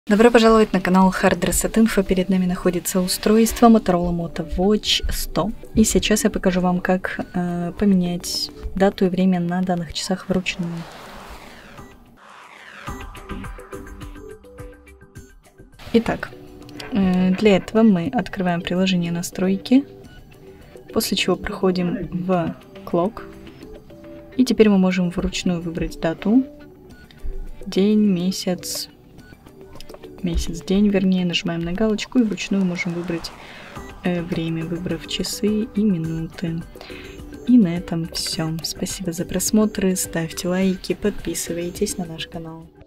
Добро пожаловать на канал Hard Reset Info. Перед нами находится устройство Motorola Moto Watch 100. И сейчас я покажу вам, как поменять дату и время на данных часах вручную. Итак, для этого мы открываем приложение настройки, после чего проходим в Clock. И теперь мы можем вручную выбрать дату, день, месяц, день, вернее, нажимаем на галочку и вручную можем выбрать время, выбрав часы и минуты. И на этом все. Спасибо за просмотры, ставьте лайки, подписывайтесь на наш канал.